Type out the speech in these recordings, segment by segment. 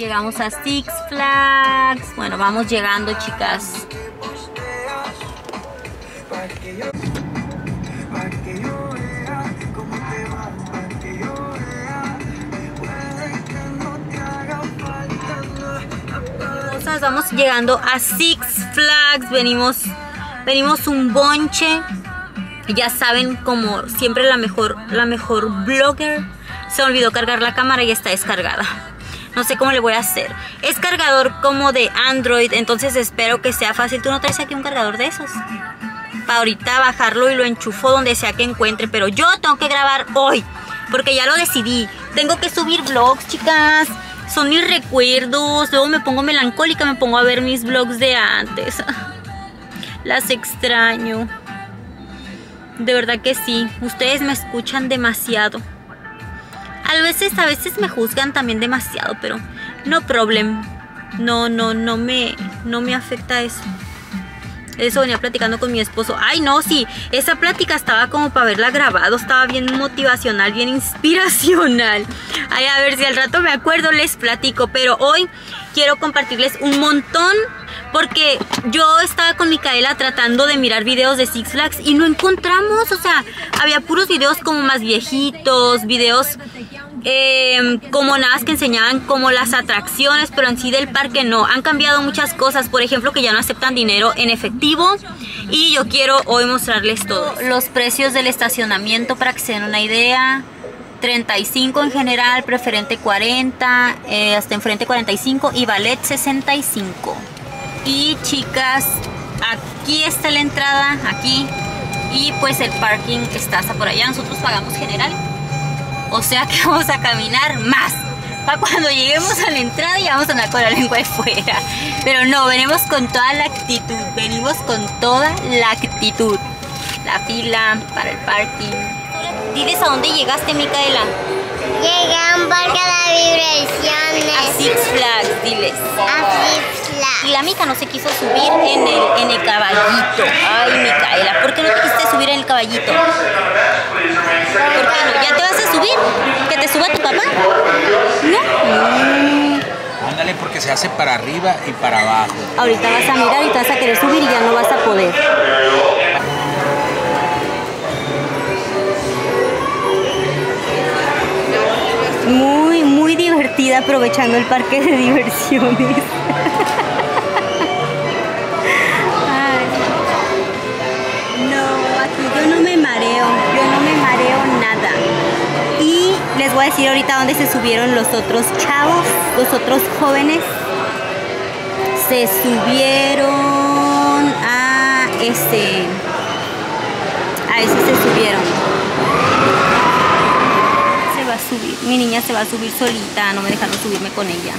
llegamos a Six Flags. Bueno, vamos llegando, chicas. Vamos llegando a Six Flags. Venimos un bonche. Ya saben, como siempre, la mejor blogger. Se me olvidó cargar la cámara y está descargada. No sé cómo le voy a hacer. Es cargador como de Android, entonces espero que sea fácil. ¿Tú no traes aquí un cargador de esos? Para ahorita bajarlo y lo enchufo donde sea que encuentre. Pero yo tengo que grabar hoy, porque ya lo decidí. Tengo que subir vlogs, chicas. Son mis recuerdos. Luego me pongo melancólica, me pongo a ver mis vlogs de antes. Las extraño. De verdad que sí. Ustedes me escuchan demasiado. A veces me juzgan también demasiado, pero no problem. No me afecta eso. Eso venía platicando con mi esposo. Ay, no, sí, esa plática estaba como para haberla grabado. Estaba bien motivacional, bien inspiracional. Ay, a ver si al rato me acuerdo, les platico. Pero hoy quiero compartirles un montón, porque yo estaba con Micaela tratando de mirar videos de Six Flags y no encontramos. O sea, había puros videos como más viejitos, videos como nada más que enseñaban como las atracciones, pero en sí del parque no. Han cambiado muchas cosas, por ejemplo que ya no aceptan dinero en efectivo, y yo quiero hoy mostrarles todo. Los precios del estacionamiento para que se den una idea: 35 en general, preferente 40, hasta enfrente 45 y ballet 65. Y chicas, aquí está la entrada, aquí, y pues el parking está hasta por allá. Nosotros pagamos general, o sea que vamos a caminar más para cuando lleguemos a la entrada y vamos a andar con la lengua de fuera. Pero no, venimos con toda la actitud. Venimos con toda la actitud. La fila para el parking. Diles a dónde llegaste, Micaela. Llegué a un parque de diversiones. A Six Flags, diles. A Six Flags. Y la Mica no se quiso subir en el caballito. Ay, Micaela, ¿por qué no te quisiste subir en el caballito? ¿Por qué no? ¿Ya te vas a subir? ¿Que te suba tu papá? ¿No? Ándale, porque se hace para arriba y para abajo. Ahorita vas a mirar y te vas a querer subir y ya no vas a poder. Muy divertida, aprovechando el parque de diversiones. Yo no me mareo nada. Y les voy a decir ahorita dónde se subieron los otros chavos, los otros jóvenes. Se subieron a ese se subieron. Se va a subir, mi niña se va a subir solita, no me dejaron subirme con ella.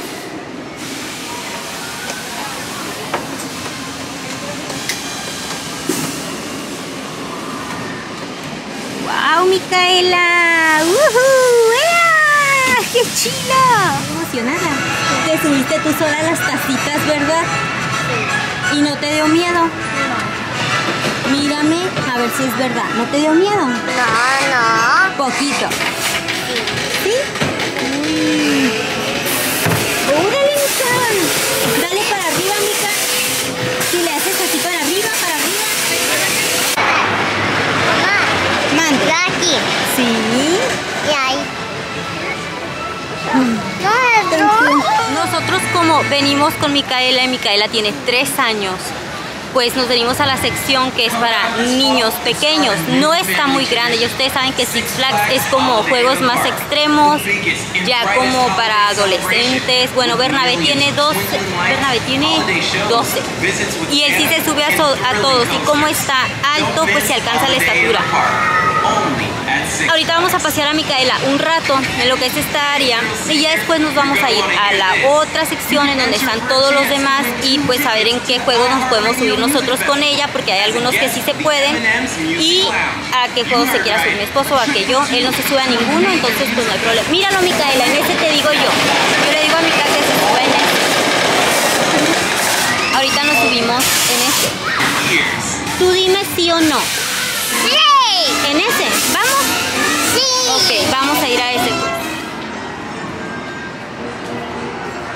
¡Wow, Micaela! ¡Qué chila! Emocionada. Te subiste tú sola a las tacitas, ¿verdad? ¿Y no te dio miedo? No. Mírame, a ver si es verdad. ¿No te dio miedo? No. Poquito. ¿Sí? ¡Órale, Mica! Dale para arriba, Mica. Si le haces así para arriba, Mande. Aquí. Sí. Y ahí. Nosotros, como venimos con Micaela y Micaela tiene 3 años, pues nos venimos a la sección que es para niños pequeños. No está muy grande, y ustedes saben que Six Flags es como juegos más extremos, ya como para adolescentes. Bueno, Bernabé tiene 12, y él sí se sube a todos, y como está alto, pues se alcanza la estatura. Ahorita vamos a pasear a Micaela un rato en lo que es esta área, y ya después nos vamos a ir a la otra sección en donde están todos los demás, y pues a ver en qué juegos nos podemos subir nosotros con ella, porque hay algunos que sí se pueden, y a qué juego se quiera subir mi esposo o a que yo. Él no se sube a ninguno, entonces pues no hay problema. Míralo, Micaela, en ese te digo yo. Yo le digo a Micaela que se suba en ese. Ahorita nos subimos en ese. Tú dime sí o no. ¡Sí! ¿En ese? ¿Vamos? Sí. Ok, vamos a ir a ese.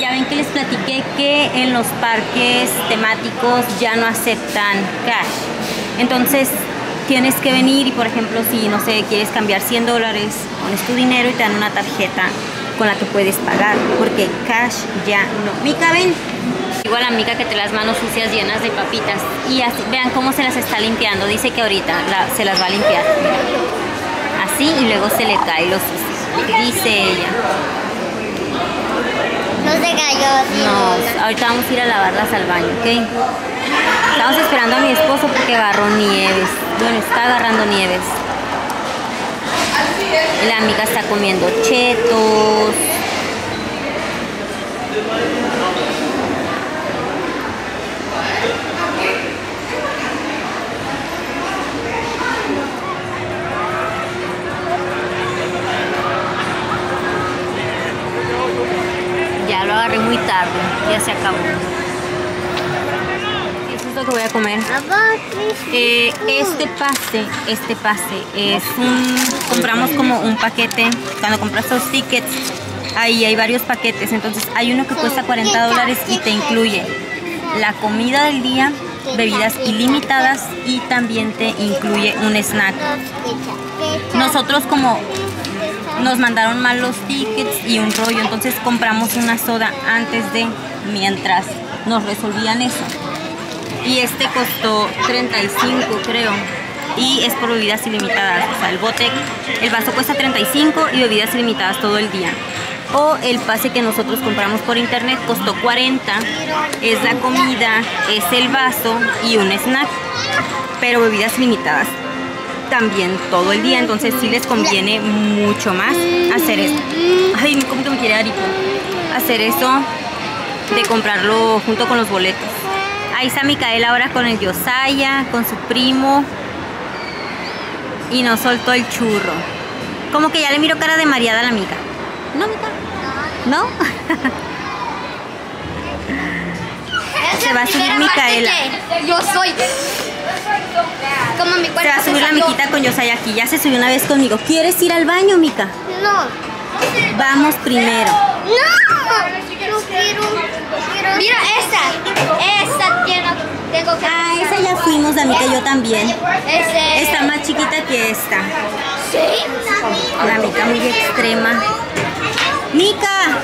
ya ven que les platiqué que en los parques temáticos ya no aceptan cash. Entonces tienes que venir y, por ejemplo, si no sé, quieres cambiar $100, pones tu dinero y te dan una tarjeta con la que puedes pagar, porque cash ya no. Mica, ven. Digo a la Mica que te las manos sucias llenas de papitas y así, vean cómo se las está limpiando. Dice que ahorita se las va a limpiar. Así y luego se le cae lo sucio. Dice ella. No se cayó. No, ahorita vamos a ir a lavarlas al baño, ¿ok? Estamos esperando a mi esposo porque agarró nieves. Bueno, está agarrando nieves. Y la amiga está comiendo chetos. Ya lo agarré muy tarde, ya se acabó. Eso es lo que voy a comer. Este pase es compramos como un paquete. Cuando compras los tickets, ahí hay varios paquetes. Entonces hay uno que cuesta $40 y te incluye la comida del día, bebidas ilimitadas y también te incluye un snack. Nosotros como nos mandaron mal los tickets y un rollo, entonces compramos una soda mientras nos resolvían eso. Y este costó 35, creo. Y es por bebidas ilimitadas. O sea, el vaso cuesta 35 y bebidas ilimitadas todo el día. O el pase que nosotros compramos por internet costó 40. Es la comida, es el vaso y un snack. Pero bebidas ilimitadas también todo el día. Entonces sí les conviene mucho más hacer esto. Ay, como que me quiere dar hipo. Hacer eso de comprarlo junto con los boletos. Ahí está Micaela ahora con el Josiah, con su primo. Y nos soltó el churro. Como que ya le miro cara de mareada a la Mica. ¿No, Mica? ¿No? Se va a subir Micaela. Yo soy. Como mi cuerpo. Se va a subir la Miquita con Josiah aquí. Ya se subió una vez conmigo. ¿Quieres ir al baño, Mica? No. Vamos primero. No. No quiero. Mira esta tengo que. Ah, esa ya fuimos, la Mica y yo también. Ese. Está más chiquita que esta. Sí. La Mica muy extrema. Mica.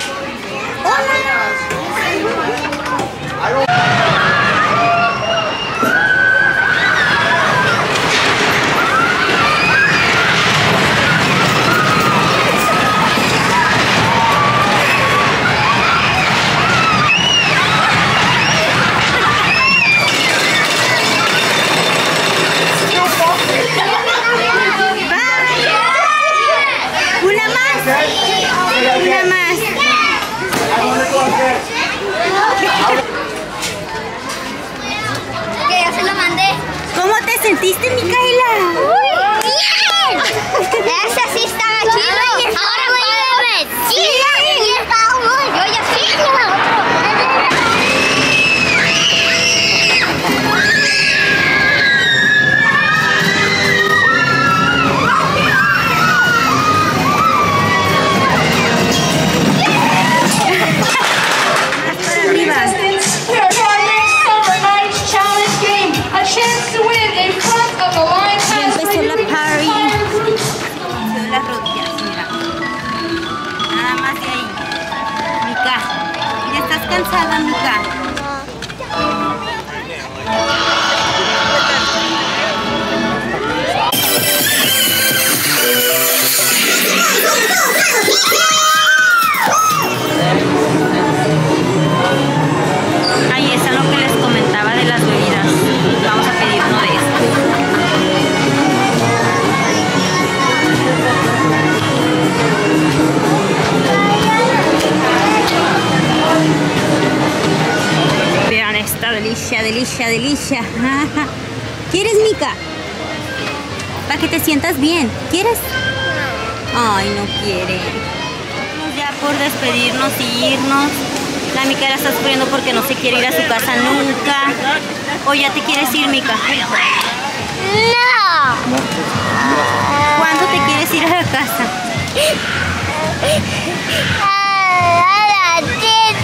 Una más. Ok, ya se lo mandé. ¿Cómo te sentiste, Micaela? ¡Bien! Esa sí está chido. Ahora voy a ver. Sí, yo ya sí. Cansada, Mica. Ahí está lo que les comentaba de las bebidas. Vamos a pedir uno de estos. Vean esta delicia, delicia, delicia. ¿Quieres, Mica? Para que te sientas bien. ¿Quieres? Ay, no quiere. Vamos ya por despedirnos y irnos. La Micaela está sufriendo porque no se quiere ir a su casa nunca. ¿O ya te quieres ir, Mica? No. ¿Cuándo te quieres ir a la casa? A las 10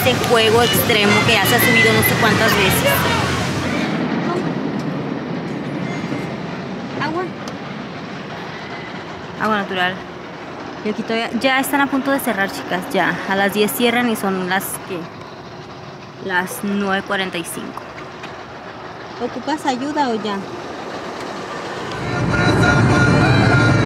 este juego extremo que ya se ha subido no sé cuántas veces. Agua natural. Y aquí todavía, ya están a punto de cerrar, chicas. Ya, a las 10 cierran y son las 9:45. ¿Ocupas ayuda o ya?